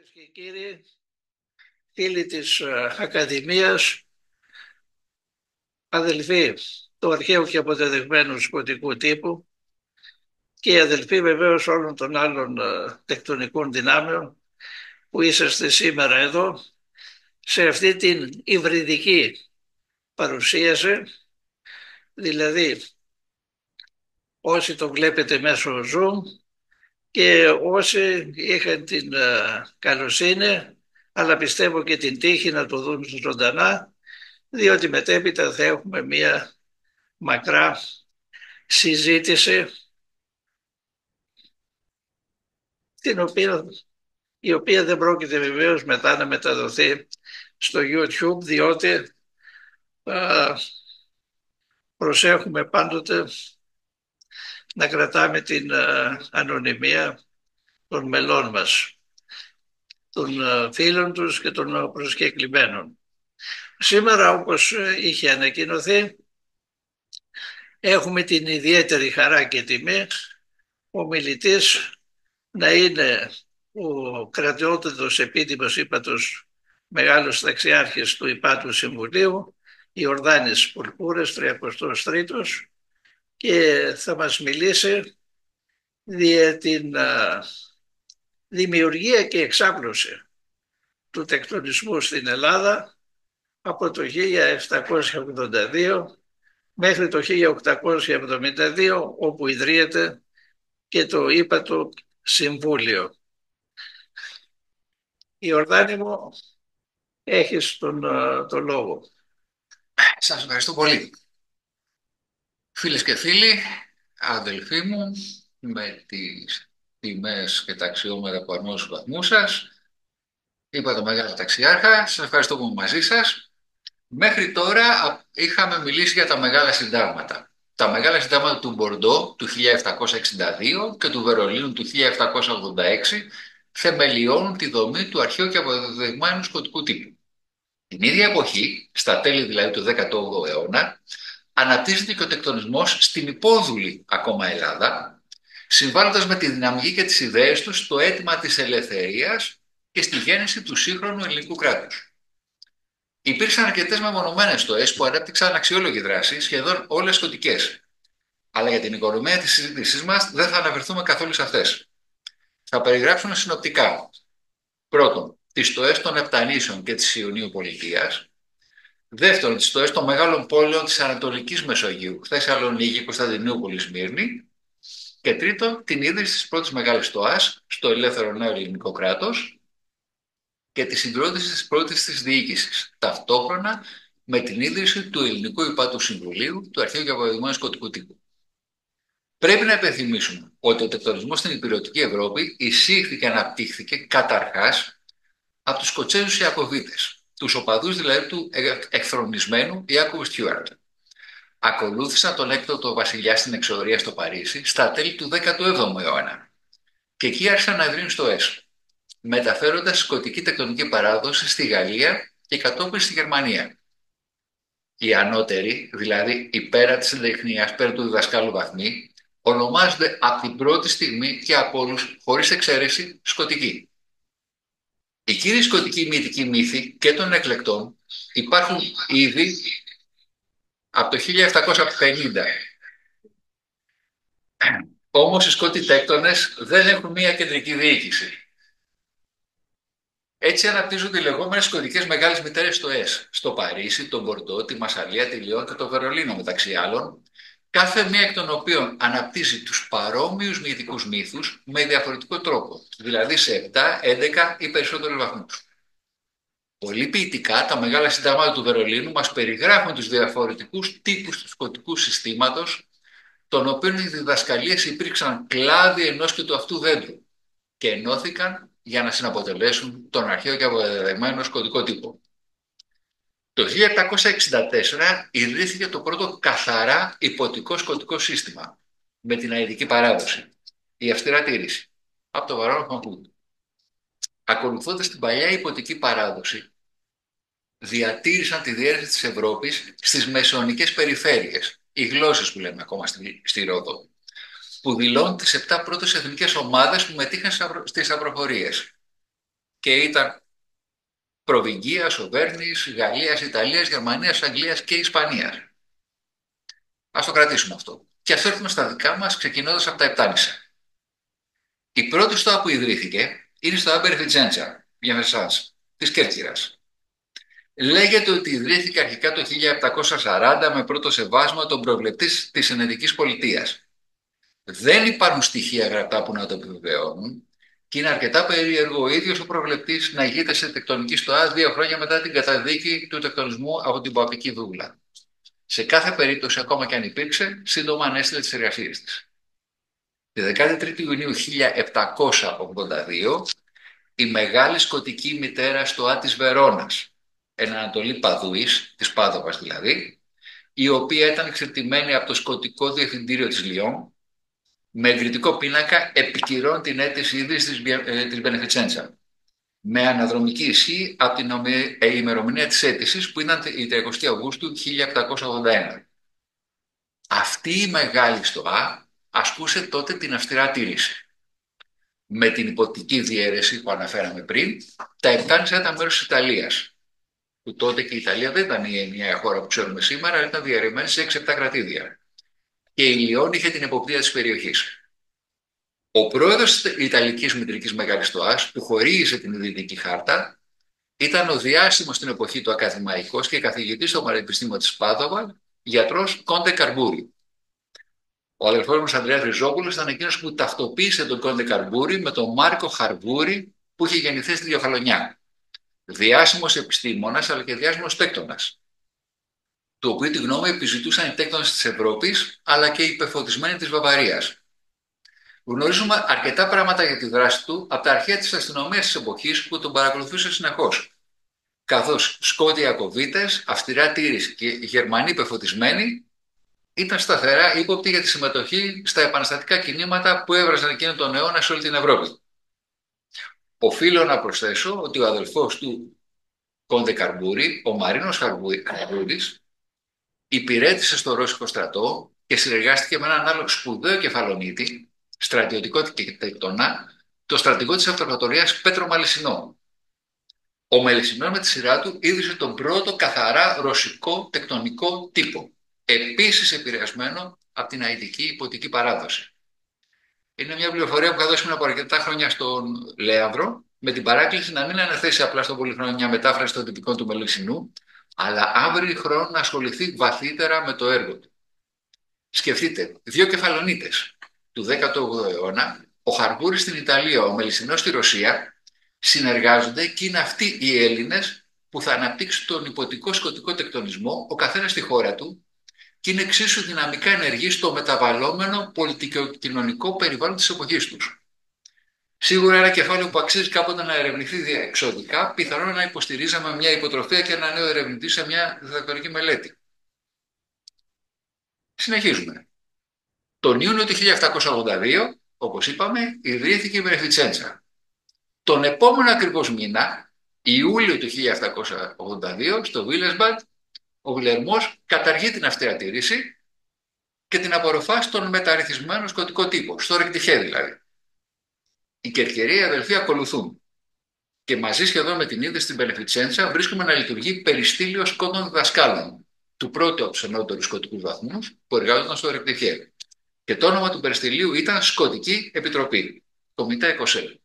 Κυρίες και κύριοι, φίλοι της Ακαδημίας, αδελφοί του αρχαίου και αποδεδειγμένου σκοτικού τύπου και αδελφοί βεβαίως όλων των άλλων τεκτονικών δυνάμεων που είσαστε σήμερα εδώ σε αυτή την υβριδική παρουσίαση, δηλαδή όσοι το βλέπετε μέσω Zoom και όσοι είχαν την καλοσύνη αλλά πιστεύω και την τύχη να το δουν ζωντανά, διότι μετέπειτα θα έχουμε μία μακρά συζήτηση η οποία δεν πρόκειται βεβαίως μετά να μεταδοθεί στο YouTube, διότι προσέχουμε πάντοτε να κρατάμε την ανωνυμία των μελών μας, των φίλων τους και των προσκεκλημένων. Σήμερα, όπως είχε ανακοινωθεί, έχουμε την ιδιαίτερη χαρά και τιμή ο μιλητής να είναι ο κρατιότητος επίτιμος ύπατος μεγάλος ταξιάρχης του Υπάτου Συμβουλίου, Ιορδάνης Πουρπούρες, 33ος, και θα μας μιλήσει για την δημιουργία και εξάπλωση του τεκτονισμού στην Ελλάδα από το 1782 μέχρι το 1872, όπου ιδρύεται και το Ύπατο Συμβούλιο. Ιορδάνη μου, έχεις τον λόγο. Σας ευχαριστώ πολύ. Φίλες και φίλοι, αδελφοί μου, με τις τιμές και τα αξιώματα που αρμόζουν στους βαθμούς σας, είπα το μεγάλο ταξιάρχα, σας ευχαριστώ που είμαι μαζί σας. Μέχρι τώρα είχαμε μιλήσει για τα μεγάλα συντάγματα. Τα μεγάλα συντάγματα του Μπορντό του 1762 και του Βερολίνου του 1786 θεμελιώνουν τη δομή του αρχαίου και αποδεδειγμένου σκοτικού τύπου. Την ίδια εποχή, στα τέλη δηλαδή του 18ου αιώνα, αναπτύσσεται και ο τεκτονισμός στην υπόδουλη ακόμα Ελλάδα, συμβάλλοντας με τη δυναμική και τις ιδέες του στο αίτημα της ελευθερίας και στη γέννηση του σύγχρονου ελληνικού κράτους. Υπήρξαν αρκετές μεμονωμένες στοές που ανέπτυξαν αξιόλογη δράση, σχεδόν όλες σκοτικές. Αλλά για την οικονομία της συζήτησής μας δεν θα αναφερθούμε καθόλου σε αυτές. Θα περιγράψουμε συνοπτικά. Πρώτον, τις στοές των Επτανήσεων και της Ιωνίου Πολιτείας. Δεύτερον, τις στοές των μεγάλων πόλεων της Ανατολικής Μεσογείου, Θεσσαλονίκη, Κωνσταντινούπολη, Σμύρνη. Και τρίτον, την ίδρυση της πρώτης μεγάλης στοάς στο ελεύθερο νέο ελληνικό κράτος και τη συγκρότηση της πρώτης της διοίκησης, ταυτόχρονα με την ίδρυση του Ελληνικού Υπάτου Συμβουλίου, του αρχαίου και αποδεδειγμένου σκοτικού τύπου. Πρέπει να υπενθυμίσουμε ότι ο τεκτονισμός στην υπηρετική Ευρώπη εισήχθη και αναπτύχθηκε καταρχάς από τους Σκοτσέζους Ιακωβίτες, τους οπαδούς δηλαδή του εκθρονισμένου Ιάκωβου Στιούαρτ. Ακολούθησαν τον έκτοτο βασιλιά στην εξορία στο Παρίσι στα τέλη του 17ου αιώνα και εκεί άρχισαν να ιδρύουν στοές, μεταφέροντας σκοτική τεκτονική παράδοση στη Γαλλία και κατόπιν στη Γερμανία. Οι ανώτεροι, δηλαδή η πέρα της τεχνίας, πέρα του διδασκάλου βαθμοί, ονομάζονται από την πρώτη στιγμή και από όλους, χωρίς εξαίρεση, σκοτικοί. Οι κύριοι σκοτικοί μυητικοί μύθοι και των εκλεκτών υπάρχουν ήδη από το 1750. Όμως οι σκότοι τέκτονες δεν έχουν μία κεντρική διοίκηση. Έτσι αναπτύσσονται οι λεγόμενες σκοτικές μεγάλες μητέρες στοές στο Παρίσι, τον Μπορντό, τη Μασσαλία, τη Λιόν και το Βερολίνο μεταξύ άλλων, κάθε μία εκ των οποίων αναπτύσσει τους παρόμοιους μυητικούς μύθους με διαφορετικό τρόπο, δηλαδή σε 7, 11 ή περισσότερους βαθμούς. Πολύ ποιητικά τα μεγάλα συντάγματα του Βερολίνου μας περιγράφουν τους διαφορετικούς τύπους του σκοτικού συστήματος, των οποίων οι διδασκαλίες υπήρξαν κλάδι ενός και του αυτού δέντρου και ενώθηκαν για να συναποτελέσουν τον αρχαίο και αποδεδειγμένο σκοτικό τύπο. Το 1764 ιδρύθηκε το πρώτο καθαρά υποτικό σκοτικό σύστημα με την αετική παράδοση, η αυστηρά τήρηση, από το Βαρόν Χονχούντ. Ακολουθώντας την παλιά υποτική παράδοση, διατήρησαν τη διέρεση της Ευρώπης στις μεσαιωνικές περιφέρειες, οι γλώσσες που λέμε ακόμα στη Ρόδο, που δηλώνουν τις 7 πρώτες εθνικές ομάδες που μετήχαν στις αυροπορίες και ήταν Προβυγγίας, Οβέρνης, Γαλλίας, Ιταλίας, Γερμανίας, Αγγλίας και Ισπανίας. Ας το κρατήσουμε αυτό. Και ας έρθουμε στα δικά μας, ξεκινώντας από τα Επτάνησα. Η πρώτη στοά που ιδρύθηκε είναι στο Άμπερ Βιτζέντσα, για μεσάς, της Κέρκυρας. Λέγεται ότι ιδρύθηκε αρχικά το 1740 με πρώτο σεβάσμα τον προβλεπτή της Ενετικής Πολιτείας. Δεν υπάρχουν στοιχεία γραπτά που να το επιβεβαιώνουν και είναι αρκετά περίεργο ο ίδιος ο προβλεπτής να ηγείται σε τεκτονική στοά 2 χρόνια μετά την καταδίκη του τεκτονισμού από την Παπική Δούγλα. Σε κάθε περίπτωση, ακόμα και αν υπήρξε, σύντομα ανέστηλε τις εργασίες της. Τη 13η Ιουνίου 1782, η μεγάλη σκοτική μητέρα στοά της Βερώνας, εν Ανατολή Παδούης, της Πάδοβας δηλαδή, η οποία ήταν εξαρτημένη από το σκοτικό διευθυντήριο της Λιόν, με εγκριτικό πίνακα επικυρώνει την αίτηση ίδρυσης της Μπενεφιτσέντσα, με αναδρομική ισχύ από την ημερομηνία της αίτησης που ήταν η 30 Αυγούστου 1781. Αυτή η μεγάλη στοά ασκούσε τότε την αυστηρά τήρηση. Με την υποτική διαίρεση που αναφέραμε πριν, τα Επτάνησα ήταν μέρος της Ιταλίας, που τότε και η Ιταλία δεν ήταν η ενιαία χώρα που ξέρουμε σήμερα, αλλά ήταν διαιρεμένη σε 6-7 κρατήδια. Και η Λιόν είχε την εποπτεία της περιοχής. Ο πρόεδρος της Ιταλικής Μητρικής Μεγάλης Στοάς, που χορήγησε την ιδρυτική χάρτα, ήταν ο διάσημος στην εποχή του ακαδημαϊκός και καθηγητής στο Πανεπιστήμιο της Πάδοβα, γιατρός Κόντε Καρμπούρη. Ο αδελφός μας Ανδρέας Ριζόπουλος ήταν εκείνος που ταυτοποίησε τον Κόντε Καρμπούρη με τον Μάρκο Χαρμπούρη που είχε γεννηθεί στη Διοχαλονιά. Διάσημος επιστήμονας αλλά και διάσημος τέκτονας, του οποίου τη γνώμη επιζητούσαν οι τέκτονες της Ευρώπης αλλά και οι πεφωτισμένοι της Βαβαρίας. Γνωρίζουμε αρκετά πράγματα για τη δράση του από τα αρχαία της αστυνομίας της εποχής που τον παρακολουθούσε συνεχώς. Καθώς Σκότοι Ιακωβίτες, αυστηρά τήρηση και Γερμανοί πεφωτισμένοι ήταν σταθερά ύποπτοι για τη συμμετοχή στα επαναστατικά κινήματα που έβραζαν εκείνο τον αιώνα σε όλη την Ευρώπη. Οφείλω να προσθέσω ότι ο αδελφός του Κόντε Καρμπούρη, ο Μαρίνος Χαρμπούρης, υπηρέτησε στο Ρώσικο στρατό και συνεργάστηκε με έναν άλλο σπουδαίο κεφαλονίτη, στρατιωτικό και τεκτονά, το στρατηγό της Αυτοκρατορίας Πέτρο Μαλισσινό. Ο Μαλισσινός με τη σειρά του ίδρυσε τον πρώτο καθαρά ρωσικό τεκτονικό τύπο, επίσης επηρεασμένο από την αητική υποτική παράδοση. Είναι μια πληροφορία που θα δώσουμε από αρκετά χρόνια στον Λέανδρο, με την παράκληση να μην αναθέσει απλά στον πολυχρόνο μια μετάφραση των τυπικών του Μαλισσινού, αλλά αν βρει χρόνο να ασχοληθεί βαθύτερα με το έργο του. Σκεφτείτε, 2 κεφαλονίτες του 18ου αιώνα, ο Χαρμπούρης στην Ιταλία, ο Μαλισσινός στη Ρωσία, συνεργάζονται και είναι αυτοί οι Έλληνες που θα αναπτύξουν τον υποτικό σκοτικό τεκτονισμό, ο καθένας στη χώρα του, και είναι εξίσου δυναμικά ενεργοί στο μεταβαλλόμενο πολιτικο-κοινωνικό περιβάλλον της εποχής τους. Σίγουρα ένα κεφάλαιο που αξίζει κάποτε να ερευνηθεί διεξοδικά, πιθανόν να υποστηρίζαμε μια υποτροφία και ένα νέο ερευνητή σε μια διδακτορική μελέτη. Συνεχίζουμε. Τον Ιούνιο του 1782, όπως είπαμε, ιδρύθηκε η Μπενεφιτσέντσα. Τον επόμενο ακριβώς μήνα, Ιούλιο του 1782, στο Βίλεσμπαντ, ο Βιλερμός καταργεί την αυστηρά τήρηση και την απορροφά στον μεταρρυθμισμένο σκοτικό τύπο, στο ρεκτιχέ δηλαδή. Οι Κερκεραίοι αδελφοί ακολουθούν και μαζί σχεδόν με την ίδρυση στην Μπενεφιτσέντσα βρίσκουμε να λειτουργεί περιστήλιο σκότων διδασκάλων του πρώτου από τους ενώτερους σκοτικούς βαθμούς που εργάζονταν στο ρεκτιχέ. Και το όνομα του περιστηλίου ήταν Σκοτική Επιτροπή, Κομιτέ Εκοσέλ.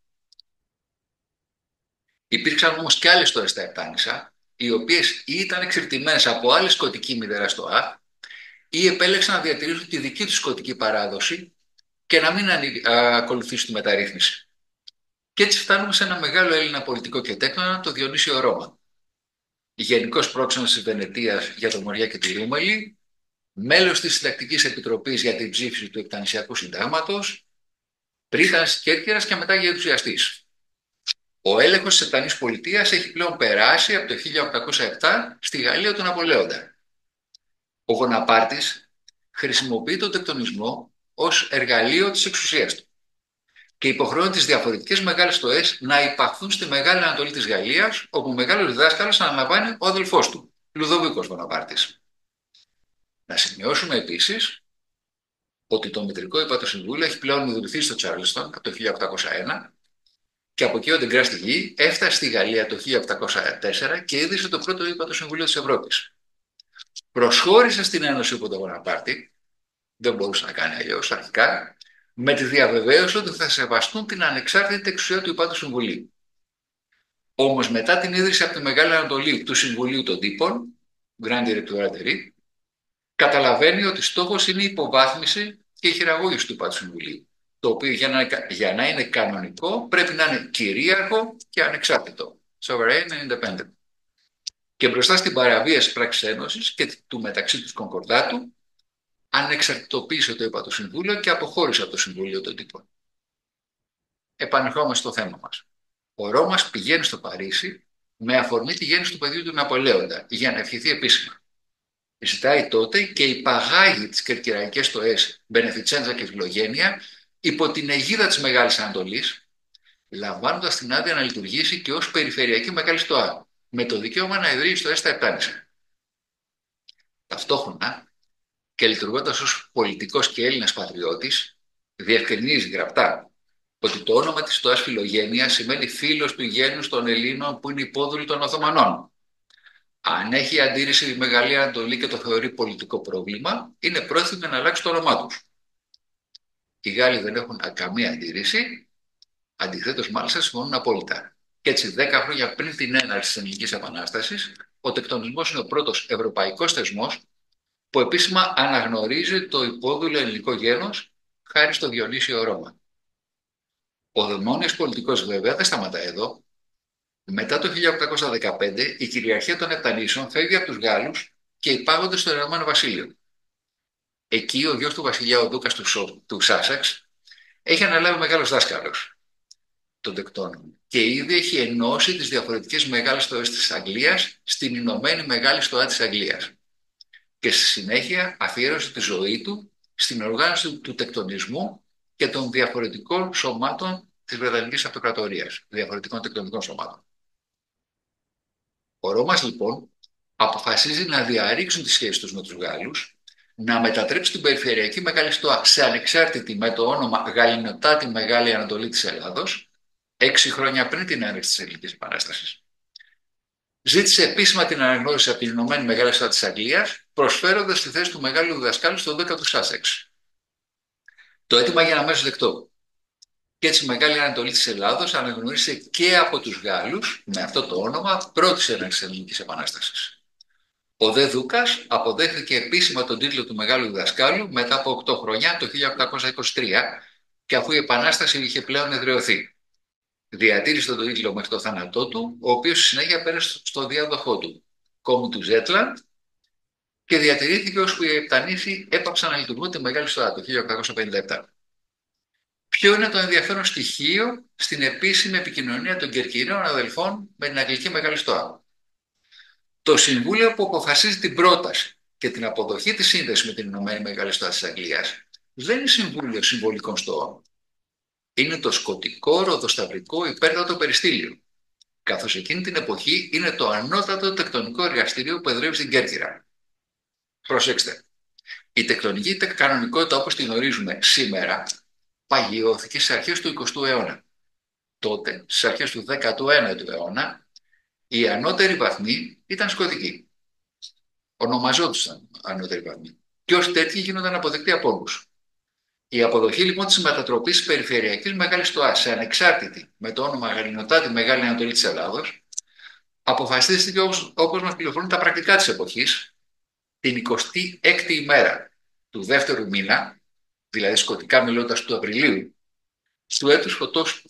Υπήρξαν όμως και άλλες στοές στα Επτάνησα, οι οποίες ή ήταν εξαρτημένες από άλλη σκοτική μηδερά στοά ή επέλεξαν να διατηρήσουν τη δική τους σκοτική παράδοση και να μην ακολουθήσουν τη μεταρρύθμιση. Και έτσι φτάνουμε σε ένα μεγάλο Έλληνα πολιτικό και τέκτονα, το Διονύσιο Ρώμα. Γενικός πρόξενος της Βενετίας για το Μοριά και τη Ρούμελη, μέλος της Συντακτικής Επιτροπής για την ψήφιση του Εκτανησιακού Συντάγματος, πρίτανης της Κέρκυρας και μετά γερουσιαστής. Ο έλεγχος της Επτανής Πολιτείας έχει πλέον περάσει από το 1807 στη Γαλλία του Ναπολέοντα. Ο Βοναπάρτης χρησιμοποιεί τον τεκτονισμό ως εργαλείο της εξουσίας του και υποχρεώνει τις διαφορετικές μεγάλες στοές να υπαχθούν στη Μεγάλη Ανατολή της Γαλλίας, όπου μεγάλος διδάσκαλος αναλαμβάνει ο αδελφός του, Λουδοβίκος Βοναπάρτης. Να σημειώσουμε επίσης ότι το Μητρικό Υπατοσυμβούλιο έχει πλέον ιδρυθεί στο Τσάρλστον από το 1801 Και από εκεί ο Ντεγκρά στη γη έφτασε στη Γαλλία το 1804 και ίδρυσε το πρώτο ύπατο Συμβουλίο της Ευρώπης. Προσχώρησε στην Ένωση υπό τον Βοναπάρτη, δεν μπορούσε να κάνει αλλιώς αρχικά, με τη διαβεβαίωση ότι θα σεβαστούν την ανεξάρτητη εξουσία του Υπάτου Συμβουλίου. Όμως μετά την ίδρυση από τη Μεγάλη Ανατολή του Συμβουλίου των Τύπων, Grand Directorat, καταλαβαίνει ότι στόχος είναι η υποβάθμιση και η χειραγώγηση του Υπάτου Συμβουλίου, το οποίο για να είναι κανονικό πρέπει να είναι κυρίαρχο και ανεξάρτητο, sovereign and independent. Και μπροστά στην παραβίαση πράξης Ένωσης και του μεταξύ τους κονκορδάτου, ανεξαρτητοποίησε το Υπάτο Συμβούλιο και αποχώρησε από το Συμβούλιο των Τύπων. Επανερχόμαστε στο θέμα μας. Ο Ρώμας πηγαίνει στο Παρίσι με αφορμή τη γέννηση του παιδιού του Ναπολέοντα για να ευχηθεί επίσημα. Ζητάει τότε και υπαγάγει τις κερκυραϊκές στοές Μπενεφιτσέντζα και Φιλογένεια υπό την αιγίδα της Μεγάλης Ανατολής, λαμβάνοντας την άδεια να λειτουργήσει και ως περιφερειακή Μεγάλη Στοά, με το δικαίωμα να ιδρύει στοές στα Επτάνησα. Ταυτόχρονα, και λειτουργώντας ως πολιτικός και Έλληνας πατριώτης, διευκρινίζει γραπτά ότι το όνομα της στοάς Φιλογένεια σημαίνει φίλος του γένους των Ελλήνων που είναι υπόδουλοι των Οθωμανών. Αν έχει αντίρρηση η Μεγάλη Ανατολή και το θεωρεί πολιτικό πρόβλημα, είναι πρόθυμη να αλλάξει το όνομά τους. Οι Γάλλοι δεν έχουν καμία αντίρρηση, αντιθέτως μάλιστα συμφωνούν απόλυτα. Και έτσι, 10 χρόνια πριν την έναρξη της Ελληνικής Επανάστασης, ο τεκτονισμός είναι ο πρώτος ευρωπαϊκός θεσμός που επίσημα αναγνωρίζει το υπόδουλο ελληνικό γένος χάρη στο Διονύσιο Ρώμα. Ο δαιμόνιος πολιτικός βέβαια δεν σταματά εδώ. Μετά το 1815 η κυριαρχία των Επτανήσεων φεύγει από τους Γάλλους και υπάγονται στο Ηνωμένο Βασίλειο. Εκεί ο γιος του βασιλιά, ο Δούκας του Σάσεξ, έχει αναλάβει μεγάλος δάσκαλος των τεκτώνων και ήδη έχει ενώσει τις διαφορετικές μεγάλες στοές της Αγγλίας στην Ηνωμένη Μεγάλη Στοά της Αγγλίας. Και στη συνέχεια αφιέρωσε τη ζωή του στην οργάνωση του τεκτονισμού και των διαφορετικών σωμάτων της Βρετανικής Αυτοκρατορίας, διαφορετικών τεκτονικών σωμάτων. Ο Ρώμας λοιπόν αποφασίζει να διαρρήξουν τις σχέσεις τους με τους Γάλλους, να μετατρέψει την περιφερειακή Μεγάλη Στοά σε ανεξάρτητη με το όνομα Γαλλινοτάτη Μεγάλη Ανατολή της Ελλάδος, 6 χρόνια πριν την έναρξη της Ελληνικής Επανάστασης. Ζήτησε επίσημα την αναγνώριση από την Ηνωμένη Μεγάλη Στοά της Αγγλίας, προσφέροντας τη θέση του μεγάλου διδασκάλου στον Δούκα του Σάσεξ. Το αίτημα έγινε αμέσως δεκτό. Και έτσι η Μεγάλη Ανατολή της Ελλάδος αναγνωρίσε και από τους Γάλλους με αυτό το όνομα πρώτης έναρξης της Ελληνικής Επανάστασης. Ο δε Δούκας αποδέχθηκε επίσημα τον τίτλο του μεγάλου διδασκάλου μετά από 8 χρόνια, το 1823, και αφού η Επανάσταση είχε πλέον εδραιωθεί. Διατήρησε τον τίτλο μέχρι το θάνατό του, ο οποίος στη συνέχεια πέρασε στο διάδοχό του, κόμμα του Ζέτλαντ, και διατηρήθηκε ώσπου οι Επτανήσοι έπαψαν να λειτουργούν τη Μεγάλη Στοά το 1857. Ποιο είναι το ενδιαφέρον στοιχείο στην επίσημη επικοινωνία των Κερκυραίων αδελφών με την Αγγλική Μεγάλη Στοά? Το Συμβούλιο που αποφασίζει την πρόταση και την αποδοχή της σύνδεσης με την Ηνωμένη Μεγάλη Στοά της Αγγλίας δεν είναι Συμβούλιο Συμβολικών Στοών. Είναι το σκωτικό ροδοσταυρικό υπέρτατο περιστήλιο, καθώς εκείνη την εποχή είναι το ανώτατο τεκτονικό εργαστήριο που εδρεύει στην Κέρκυρα. Προσέξτε, η τεκτονική κανονικότητα όπως την γνωρίζουμε σήμερα παγιώθηκε στις αρχές του 20ου αιώνα. Τότε, στις αρχές του 19ου αιώνα, οι ανώτεροι βαθμοί ήταν σκοτικοί. Ονομαζόντουσαν ανώτεροι βαθμοί και ως τέτοιοι γίνονταν αποδεκτοί από όλους. Η αποδοχή λοιπόν της μετατροπής της περιφερειακής Μεγάλης Στοάς σε ανεξάρτητη με το όνομα Γαλλινοτάτη Μεγάλη Ανατολή της Ελλάδος αποφασίστηκε όπως μας πληροφορούν τα πρακτικά της εποχής την 26η ημέρα του δεύτερου μήνα, δηλαδή σκοτικά μιλώντας του Απριλίου, του έτους φωτός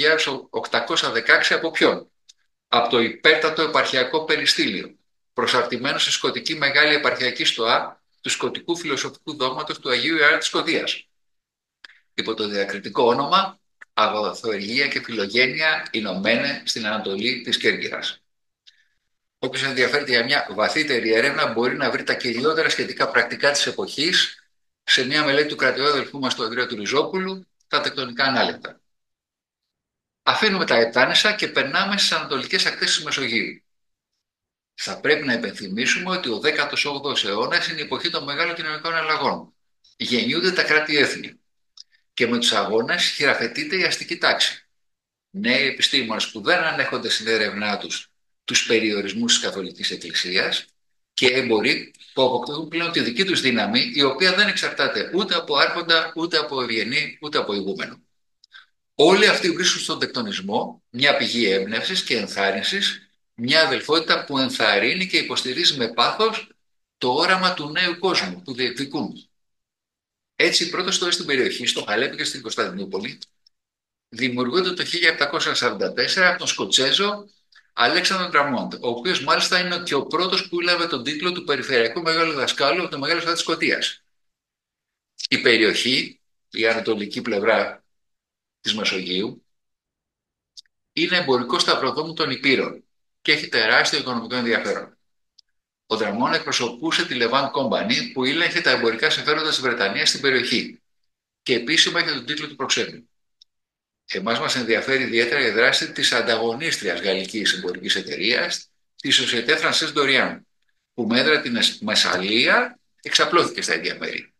5.816 από ποιον? Από το υπέρτατο επαρχιακό περιστήλιο, προσαρτημένο στη σκοτική Μεγάλη Επαρχιακή Στοά του σκοτικού φιλοσοφικού δόγματος του Αγίου Ιωάννη της Σκωτίας, υπό το διακριτικό όνομα Αγαθοεργία και Φιλογένεια Ηνωμένε στην Ανατολή της Κέρκυρας. Όποιος ενδιαφέρεται για μια βαθύτερη έρευνα μπορεί να βρει τα κυριότερα σχετικά πρακτικά της εποχής σε μια μελέτη του κρατιού αδελφού μας του Ανδρέα του Ριζόπουλου, τα τεκτονικά ανάλεπτα. Αφήνουμε τα Επτάνησα και περνάμε στις ανατολικές ακτές της Μεσογείου. Θα πρέπει να υπενθυμίσουμε ότι ο 18ος αιώνας είναι η εποχή των μεγάλων κοινωνικών αλλαγών. Γεννιούνται τα κράτη-έθνη και με τους αγώνες χειραφετείται η αστική τάξη. νέοι επιστήμονες που δεν ανέχονται στην έρευνά τους περιορισμούς της Καθολικής Εκκλησίας και έμποροι που αποκτούν πλέον τη δική τους δύναμη, η οποία δεν εξαρτάται ούτε από άρχοντα, ούτε από ευγενή, ούτε από ηγούμενο. Όλοι αυτοί βρίσκουν στον τεκτονισμό μια πηγή έμπνευσης και ενθάρρυνσης, μια αδελφότητα που ενθαρρύνει και υποστηρίζει με πάθος το όραμα του νέου κόσμου που διεκδικούν. Έτσι, οι πρώτες τοές στην περιοχή, στο Χαλέπι και στην Κωνσταντινούπολη, δημιουργούνται το 1744 από τον Σκοτσέζο Αλέξανδρο Ντραμόντ, ο οποίος μάλιστα είναι και ο πρώτος που έλαβε τον τίτλο του Περιφερειακού Μεγάλου Δασκάλου από το Μεγάλο Στάδιο της Σκωτίας. Η περιοχή, η ανατολική πλευρά της Μεσογείου, είναι εμπορικό σταυροδρόμου των Υπήρων και έχει τεράστιο οικονομικό ενδιαφέρον. Ο Ντραμόντ εκπροσωπούσε τη Levant Company που ήλεγχε τα εμπορικά συμφέροντα της Βρετανίας στην περιοχή και επίσημα είχε τον τίτλο του προξένου. Εμάς μας ενδιαφέρει ιδιαίτερα η δράση της ανταγωνίστριας γαλλικής εμπορικής εταιρείας, τη Société Française d'Orient, που με έδρα την Μεσσαλία εξαπλώθηκε στα ίδια μέρη.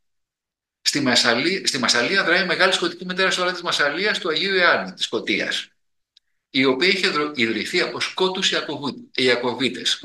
Στη Μασσαλία δράει η μεγάλη σκοτική μητέρα στο της Μασσαλίας του Αγίου Ιωάννη της Σκωτίας, η οποία είχε ιδρυθεί από Σκότους Ιακωβίτες,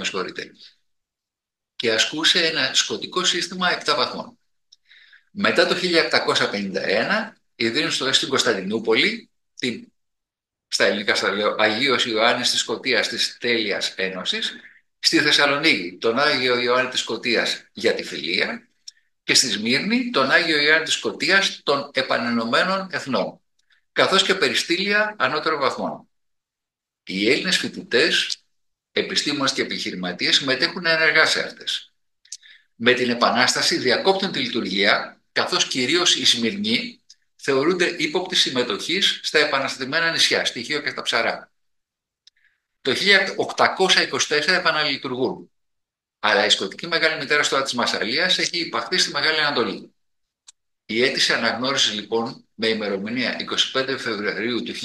και ασκούσε ένα σκοτικό σύστημα 7 βαθμών. Μετά το 1751 ιδρύουν στην Κωνσταντινούπολη, στα ελληνικά στα λέω, Αγίος Ιωάννης της Σκωτίας της Τέλειας Ένωσης, στη Θεσσαλονίκη τον Άγιο Ιωάννη της Σκωτίας για τη φιλία και στη Σμύρνη τον Άγιο Ιωάννη της Σκωτίας των Επανενωμένων Εθνών, καθώς και περιστήλια ανώτερων βαθμών. Οι Έλληνες φοιτητές, επιστήμονες και επιχειρηματίες συμμετέχουν ενεργά σε αυτές. Με την Επανάσταση διακόπτουν τη λειτουργία, καθώς κυρίως οι Σμυρνοί θεωρούνται ύποπτοι συμμετοχής στα επαναστατημένα νησιά, στη Χίο και στα Ψαρά. Το 1824 επαναλειτουργούν, αλλά η σκοτική μεγάλη μητέρα στο της Μασσαλίας έχει υπαχθεί στη Μεγάλη Ανατολή. Η αίτηση αναγνώρισης λοιπόν με ημερομηνία 25 Φεβρουαρίου του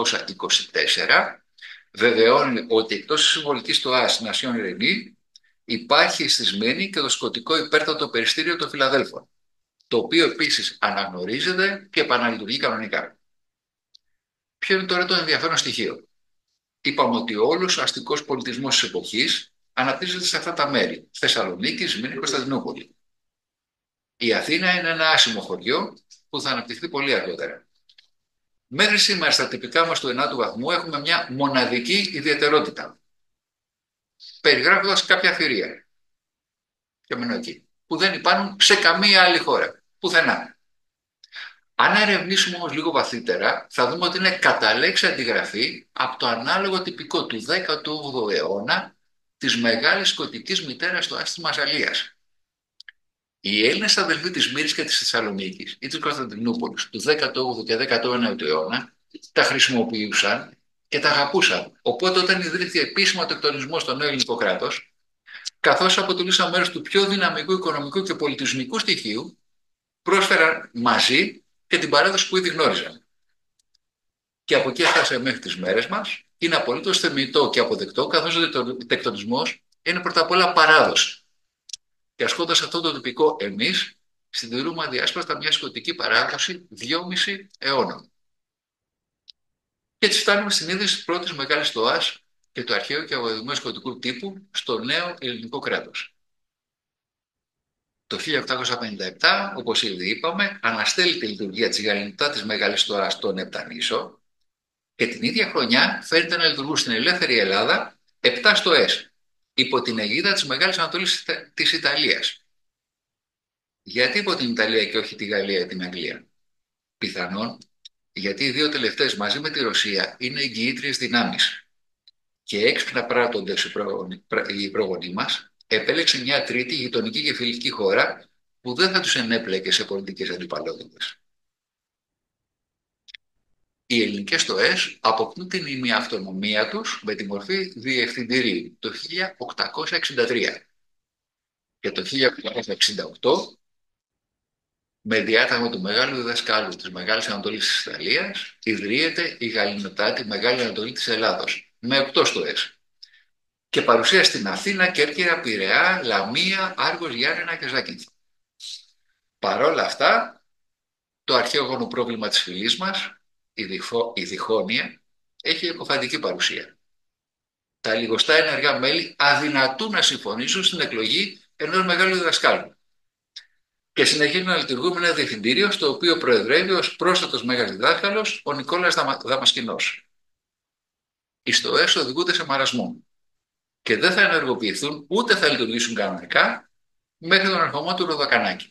1824 βεβαιώνει ότι εκτός της συμβολικής του ΑΣ Νασιόν Ρενή υπάρχει στη Σμύρνη και το σκοτικό υπέρτατο περιστήριο των Φιλαδέλφων, το οποίο επίσης αναγνωρίζεται και επαναλειτουργεί κανονικά. Ποιο είναι τώρα το ενδιαφέρον στοιχείο? Είπαμε ότι όλος ο αστικός πολιτισμός της εποχής αναπτύσσεται σε αυτά τα μέρη, Θεσσαλονίκη, Σμύρνη, Κωνσταντινούπολη. Η Αθήνα είναι ένα άσημο χωριό που θα αναπτυχθεί πολύ αργότερα. Μέχρι σήμερα στα τυπικά μας του 9ου βαθμού έχουμε μια μοναδική ιδιαιτερότητα, περιγράφοντας κάποια θηρία, και μένω εκεί, που δεν υπάρχουν σε καμία άλλη χώρα, πουθενά. Αν ερευνήσουμε όμως λίγο βαθύτερα, θα δούμε ότι είναι κατά λέξη αντιγραφή από το ανάλογο τυπικό του 18ου αιώνα της μεγάλης σκοτικής μητέρας του Άσης της Μασσαλίας. Οι Έλληνες αδελφοί της Μύρης και της Θεσσαλονίκης ή της Κωνσταντινούπολης του 18ου και 19ου αιώνα τα χρησιμοποιούσαν και τα αγαπούσαν. Οπότε όταν ιδρύθηκε επίσημα το τεκτονισμό στο νέο ελληνικό κράτος, καθώς αποτελούσαν μέρος του πιο δυναμικού οικονομικού και πολιτισμικού στοιχείου, πρόσφεραν μαζί και την παράδοση που ήδη γνώριζαν. Και από εκεί έφτασε μέχρι τις μέρες μας. Είναι απολύτως θεμιτό και αποδεκτό, καθώς ο τεκτονισμός είναι πρώτα απ' όλα παράδοση. Και ασκώντας αυτό το τυπικό εμείς, συντηρούμε αδιάσπαστα μια σκοτική παράδοση 2,5 αιώνων. Και έτσι φτάνουμε στην είδηση της πρώτης μεγάλης στοάς και του αρχαίου και αγωγημένου σκοτικού τύπου στο νέο ελληνικό κράτος. Το 1857, όπως ήδη είπαμε, αναστέλει τη λειτουργία της γαληνοτάτης μεγάλης στοάς στον Επτανήσο και την ίδια χρονιά φαίνεται να λειτουργούν στην ελεύθερη Ελλάδα 7 στοές υπό την αιγίδα της Μεγάλης Ανατολής της Ιταλίας. Γιατί υπό την Ιταλία και όχι τη Γαλλία ή την Αγγλία? Πιθανόν γιατί οι δύο τελευταίες μαζί με τη Ρωσία είναι εγγυήτριες δυνάμεις και έξυπνα πράττοντες οι πρόγονοί μας επέλεξε μια τρίτη γειτονική και φιλική χώρα που δεν θα τους ενέπλεκε σε πολιτικές αντιπαλότητες. Οι ελληνικές στοές αποκτούν την ημιαυτονομία τους με τη μορφή διευθυντηρίου το 1863 και το 1868 με διάταγμα του μεγάλου διδασκάλου της Μεγάλης Ανατολής της Ιταλίας ιδρύεται η γαληνοτάτη Μεγάλη Ανατολή της Ελλάδος με 8 στοές και παρουσία στην Αθήνα, Κέρκυρα, Πειραιά, Λαμία, Άργος, Γιάννενα και Ζάκυνθο. Παρόλα αυτά, το αρχαίο πρόβλημα της φυλής μας, η διχόνοια, έχει εκοφαντική παρουσία. Τα λιγοστά ενεργά μέλη αδυνατούν να συμφωνήσουν στην εκλογή ενός μεγάλου διδασκάλου και συνεχίζουν να λειτουργούν με ένα διευθυντήριο στο οποίο προεδρεύει ως πρόσθετος μέγας διδάσκαλος ο Νικόλας Δαμασκηνός. Οι στοές οδηγούνται σε μαρασμό και δεν θα ενεργοποιηθούν ούτε θα λειτουργήσουν κανονικά μέχρι τον ερχομό του Ροδοκανάκη.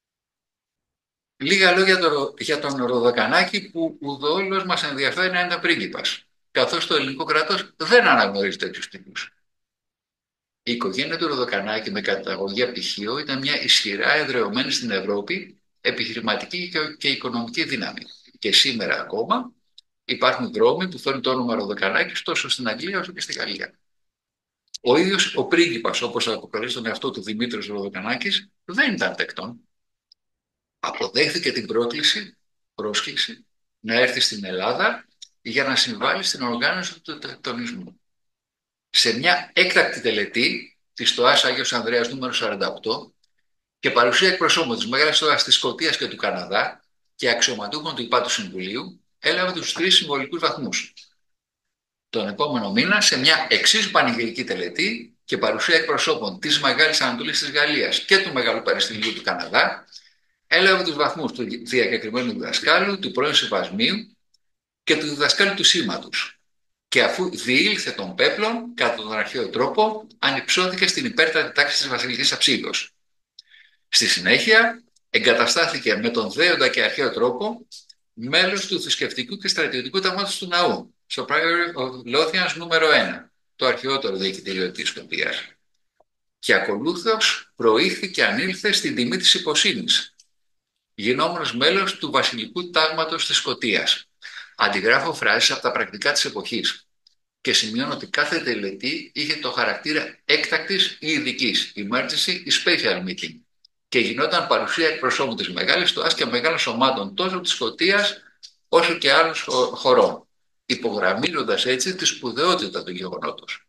Λίγα λόγια για τον Ροδοκανάκη που ουδόλως μας ενδιαφέρει να είναι πρίγκιπας, καθώς το ελληνικό κράτος δεν αναγνωρίζει τέτοιους τίτλους. Η οικογένεια του Ροδοκανάκη με καταγωγή από Πηχείο ήταν μια ισχυρά εδραιωμένη στην Ευρώπη επιχειρηματική και οικονομική δύναμη. Και σήμερα ακόμα υπάρχουν δρόμοι που φέρνουν το όνομα Ροδοκανάκης τόσο στην Αγγλία όσο και στη Γαλλία. Ο ίδιος ο πρίγκιπας, όπως αποκαλεί τον εαυτό του Δημήτρης Ροδοκανάκης, δεν ήταν τεκτών. Αποδέχθηκε την πρόσκληση να έρθει στην Ελλάδα για να συμβάλλει στην οργάνωση του τεκτονισμού. Σε μια έκτακτη τελετή της ΣΤΟΑΣ Άγιος Ανδρέας νούμερο 48 και παρουσία εκπροσώπων της Μεγάλης ΣΤΟΑΣ της Σκωτίας και του Καναδά και αξιωματούχων του Υπάτου Συμβουλίου, έλαβε τους 3 συμβολικούς βαθμούς. Τον επόμενο μήνα, σε μια εξίσου πανηγυρική τελετή και παρουσία εκπροσώπων της Μεγάλης Ανατολής της Γαλλίας και του Μεγάλου Πανεπιστημίου του Καναδά, έλαβε τους βαθμούς του διακεκριμένου διδασκάλου, του πρώην Σεβασμίου και του διδασκάλου του Σήματος. Και αφού διήλθε των πέπλων κατά τον αρχαίο τρόπο, ανυψώθηκε στην υπέρτατη τάξη της Βασιλικής Αψίδος. Στη συνέχεια, εγκαταστάθηκε με τον δέοντα και αρχαίο τρόπο μέλος του θρησκευτικού και στρατιωτικού τμήματος του ναού, στο Priory of Lothians νούμερο 1, το αρχαιότερο διοικητήριο της Σκωτίας. Και ακολούθως προήχθη και ανήλθε στην τιμή της υποσύνης, γινόμενος μέλος του βασιλικού τάγματος της Σκωτίας. Αντιγράφω φράσεις από τα πρακτικά της εποχής και σημειώνω ότι κάθε τελετή είχε το χαρακτήρα έκτακτης ή ειδικής, emergency ή special meeting, και γινόταν παρουσία εκπροσώπων της Μεγάλης ΣΤΟΑΣ και μεγάλων σωμάτων τόσο της Σκωτίας όσο και άλλων χωρών, υπογραμμίζοντας έτσι τη σπουδαιότητα του γεγονότος.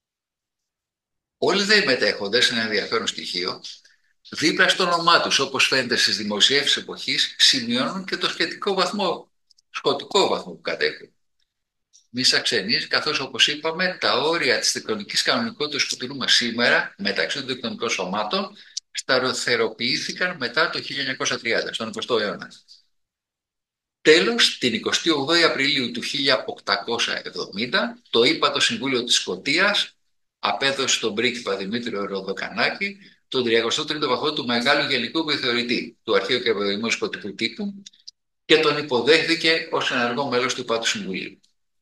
Όλοι οι μετέχοντες, ένα ενδιαφέρον στοιχείο, δίπλα στο όνομά τους, όπως φαίνεται στις δημοσιεύσεις εποχής, σημειώνουν και το σχετικό βαθμό, σκοτικό βαθμό που κατέχουν. Μη σαξενείς, καθώς όπως είπαμε, τα όρια της τεκτονικής κανονικότητας που τηρούμε σήμερα μεταξύ των τεκτονικών σωμάτων σταθεροποιήθηκαν μετά το 1930, στον 20ο αιώνα. Τέλος, την 28η Απριλίου του 1870, το ύπατο Συμβούλιο της Σκωτίας απέδωσε στον πρίγκιπα Δημήτριο Ροδοκανάκη τον 33ο βαθμό του Μεγάλου Γενικού Επιθεωρητή του Αρχαίου και Ευρωδημίου Σκωτικού Τύπου και τον υποδέχθηκε ως ενεργό μέλος του Υπάτου Συμβουλίου.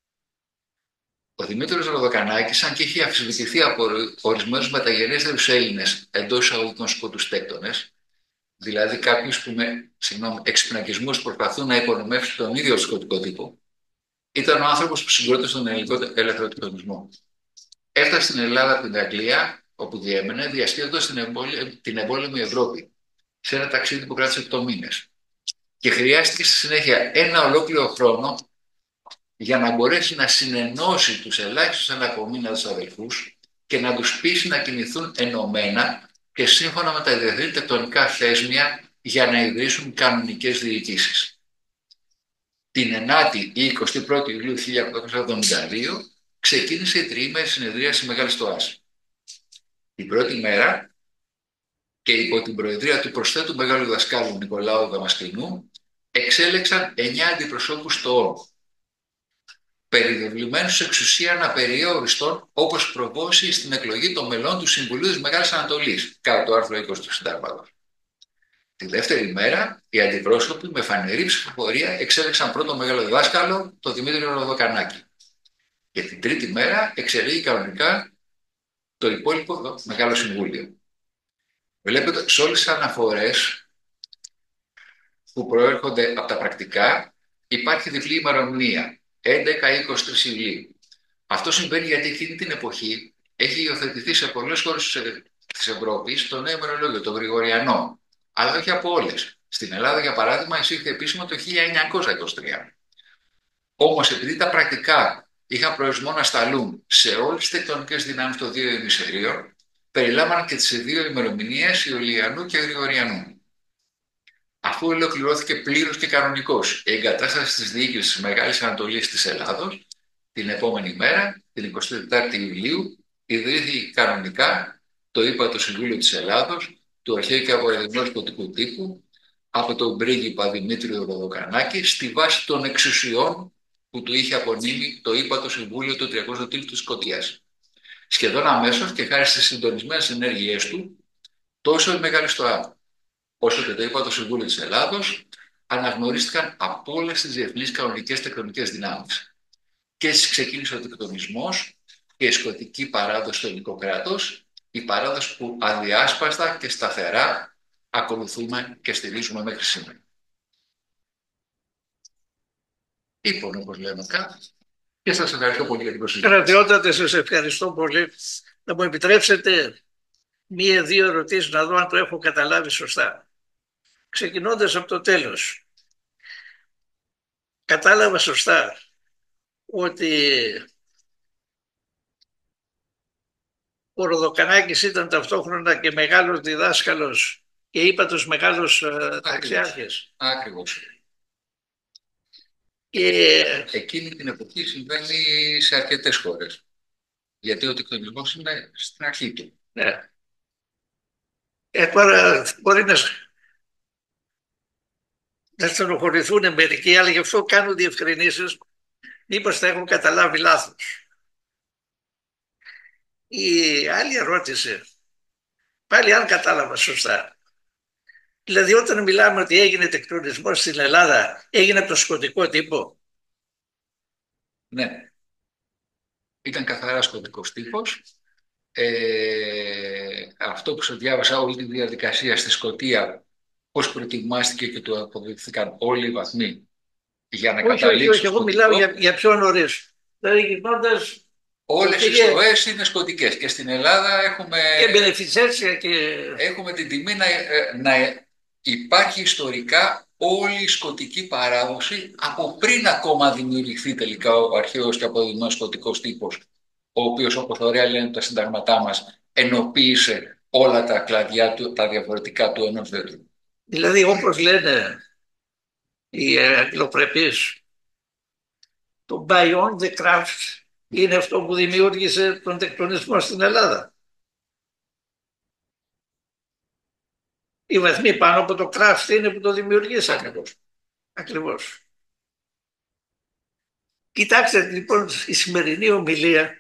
Ο Δημήτριος Ροδοκανάκης, αν και είχε αμφισβητηθεί από ορισμένους μεταγενέστερους Έλληνες εντός εισαγωγικών σκοτούς τέκτονες, δηλαδή κάποιους που με εξυπνακισμούς προσπαθούν να υπονομεύσουν τον ίδιο σκοτικό τύπο, ήταν ο άνθρωπος που συγκρότησε τον ελληνικό ελευθεροτεκτονισμό. Έφτασε στην Ελλάδα από την Αγγλία, όπου διέμενε, διασκέδοντας την εμπόλεμη Ευρώπη, σε ένα ταξίδι που κράτησε 8 μήνες. Και χρειάστηκε στη συνέχεια ένα ολόκληρο χρόνο για να μπορέσει να συνενώσει τους ελάχιστους ανακομείνατους αδελφούς και να τους πείσει να κινηθούν ενωμένα και σύμφωνα με τα διεθνή τεκτονικά θέσμια για να ιδρύσουν κανονικές διοικήσεις. Την 9η ή 21η Ιουλίου 1872 ξεκίνησε η τριήμερη συνεδρίαση Μεγάλης ΣΤΟΑΣ. Την πρώτη μέρα και υπό την προεδρία του προσθέτου μεγάλου δασκάλου Νικολάου Δαμασκηνού εξέλεξαν 9 αντιπροσώπους στο όρκο, περιδευλημένους σε εξουσία αναπεριόριστον όπως προβώσει στην εκλογή των μελών του Συμβουλίου της Μεγάλης Ανατολής, κάτω το άρθρο 20 του Συντάγματος. Τη δεύτερη μέρα, οι αντιπρόσωποι με φανερή ψηφοφορία εξέλεξαν πρώτο μεγάλο δάσκαλο, τον Δημήτριο Ροδοκανάκη. Και την τρίτη μέρα εξελέγει κανονικά το υπόλοιπο Μεγάλο Συμβούλιο. Βλέπετε, σε όλες τις αναφορές που προέρχονται από τα πρακτικά υπάρχει διπλή ημερομηνία, 11-23 Ιουλίου. Αυτό συμβαίνει γιατί εκείνη την εποχή έχει υιοθετηθεί σε πολλές χώρες της Ευρώπης το νέο ημερολόγιο, το Γρηγοριανό, αλλά όχι από όλες. Στην Ελλάδα, για παράδειγμα, εισήχθη επίσημα το 1923. Όμως, επειδή τα πρακτικά είχαν προορισμό να σταλούν σε όλες τις τεκτονικές δυνάμεις των δύο ημισφαιρίων, περιλάμβαναν και τις δύο ημερομηνίες Ιουλιανού και Γρηγοριανού. Αφού ολοκληρώθηκε πλήρως και κανονικώς η εγκατάσταση της διοίκησης της Μεγάλης Ανατολής της Ελλάδος, Την επόμενη μέρα, την 24η Ιουλίου, ιδρύθηκε κανονικά το ύπατο Συμβούλιο της Ελλάδος, του αρχαίου και απορρεδεμένου σκοτικού τύπου, από τον πρίγκιπα Δημήτριο Ροδοκανάκη, στη βάση των εξουσιών που του είχε απονείμει το ύπατο Συμβούλιο του 300 Τύλου της Σκωτίας. Σχεδόν αμέσως και χάρη στις συντονισμένες ενέργειές του, τόσο η Μεγάλη Στοά όσο και το ύπατο Συμβούλιο της Ελλάδος αναγνωρίστηκαν από όλες τις διεθνείς κανονικές τεκτονικές δυνάμεις. Και έτσι ξεκίνησε ο τεκτονισμός και η σκοτική παράδοση στο ελληνικό κράτος, η παράδοση που αδιάσπαστα και σταθερά ακολουθούμε και στηρίζουμε μέχρι σήμερα. Λοιπόν, όπως λέμε κάτι, και σας ευχαριστώ πολύ για την προσοχή. Κρατιότατε, σας ευχαριστώ πολύ. Να μου επιτρέψετε μία-δύο ερωτήσεις να δω αν το έχω καταλάβει σωστά. Ξεκινώντας από το τέλος. Κατάλαβα σωστά ότι ο Ροδοκανάκης ήταν ταυτόχρονα και μεγάλος διδάσκαλος και ύπατος μεγάλος ταξιάρχης. Ακριβώς. Και εκείνη την εποχή συμβαίνει σε αρκετές χώρες. Γιατί ο τεκτονισμός είναι στην αρχή του. ναι. Τώρα μπορεί να στενοχωρηθούν μερικοί, αλλά γι' αυτό κάνω διευκρινήσεις, μήπως τα έχω καταλάβει λάθος. Η άλλη ερώτηση, πάλι αν κατάλαβα σωστά, δηλαδή όταν μιλάμε ότι έγινε τεκτονισμός στην Ελλάδα, έγινε από το σκοτικό τύπο. Ναι, ήταν καθαρά σκοτικός τύπος. Αυτό που σας διάβασα, όλη τη διαδικασία στη Σκωτία, πώς προετοιμάστηκε και του αποδείχθηκαν όλοι οι βαθμοί για να καταλήξει. Όχι, εγώ μιλάω για πιο νωρίς. Δηλαδή γυρνώντας. Όλες οι στοές είναι σκοτικές και στην Ελλάδα έχουμε, έχουμε την τιμή να υπάρχει ιστορικά όλη η σκοτική παράδοση από πριν ακόμα δημιουργηθεί τελικά ο αρχαίος και αποδειγμένος σκοτικός τύπος, ο οποίος, όπως ωραία λένε τα συνταγματά μας, ενοποίησε όλα τα κλαδιά του, τα διαφορετικά του ενός δέντρου. Δηλαδή, όπως λένε οι αγγλοπρεπείς, το beyond the craft είναι αυτό που δημιούργησε τον τεκτονισμό στην Ελλάδα. Οι βαθμοί πάνω από το craft είναι που το δημιουργήσαν. Ακριβώς. Κοιτάξτε λοιπόν η σημερινή ομιλία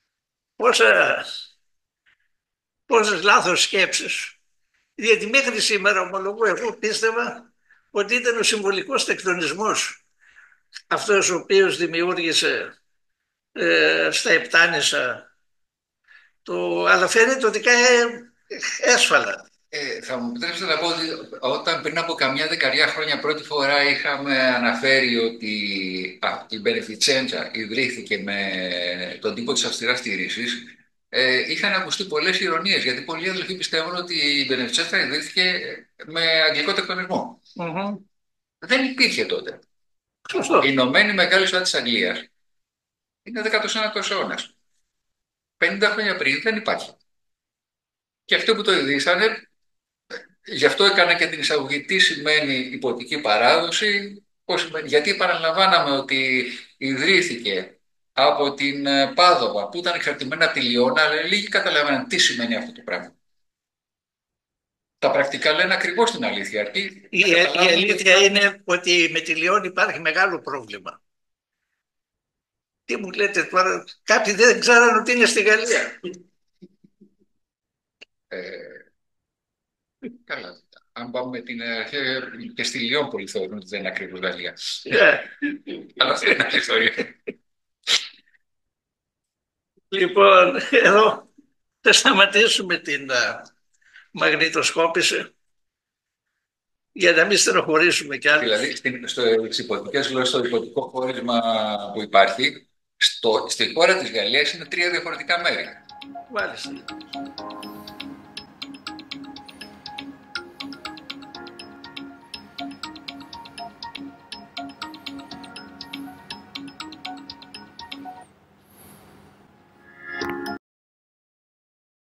πόσες λάθος σκέψεις. Γιατί μέχρι σήμερα, ομολογώ, εγώ πίστευα ότι ήταν ο συμβολικός τεκτονισμός αυτός ο οποίος δημιούργησε στα Επτάνησα αλλά φαίνεται ότι κάνει έσφαλα. Θα μου επιτρέψετε να πω ότι όταν πριν από καμιά δεκαετία χρόνια πρώτη φορά είχαμε αναφέρει ότι η Μπενεφιτσέντσα ιδρύθηκε με τον τύπο της αυστηράς στήρησης, είχαν ακουστεί πολλές ηρωνίες, γιατί πολλοί αδελφοί πιστεύουν ότι η Μπενεφιτσέντσα ιδρύθηκε με αγγλικό τεκτονισμό. Δεν υπήρχε τότε. Σωστό. Η Ηνωμένη Μεγάλη Στοά της Αγγλίας είναι 19ος αιώνας. 50 χρόνια πριν δεν υπάρχει. Και αυτοί που το ιδρύσανε, γι' αυτό έκανα και την εισαγωγή τι σημαίνει υποτική παράδοση, γιατί επαναλαμβάναμε ότι ιδρύθηκε από την Πάδοβα που ήταν εξαρτημένα από τη Λιώνα, αλλά λίγοι καταλαβαίναν τι σημαίνει αυτό το πράγμα. Τα πρακτικά λένε ακριβώς την αλήθεια. Η αλήθεια είναι ότι με τη Λιώνα υπάρχει μεγάλο πρόβλημα. Τι μου λέτε τώρα, κάποιοι δεν ξέραν ότι είναι στη Γαλλία. Καλά. Αν πάμε με την αρχαία και στη Λιόπολη θεωρούν ότι δεν είναι ακριβώς Γαλλία. Αλλά αυτή είναι άλλη ιστορία. Λοιπόν, εδώ θα σταματήσουμε την μαγνητοσκόπηση για να μην στενοχωρήσουμε κι άλλους. Δηλαδή, στις υποτικές γλώσσες, στο υποτικό χώρισμα που υπάρχει, στη χώρα της Γαλλίας είναι 3 διαφορετικά μέρη. Μάλιστα.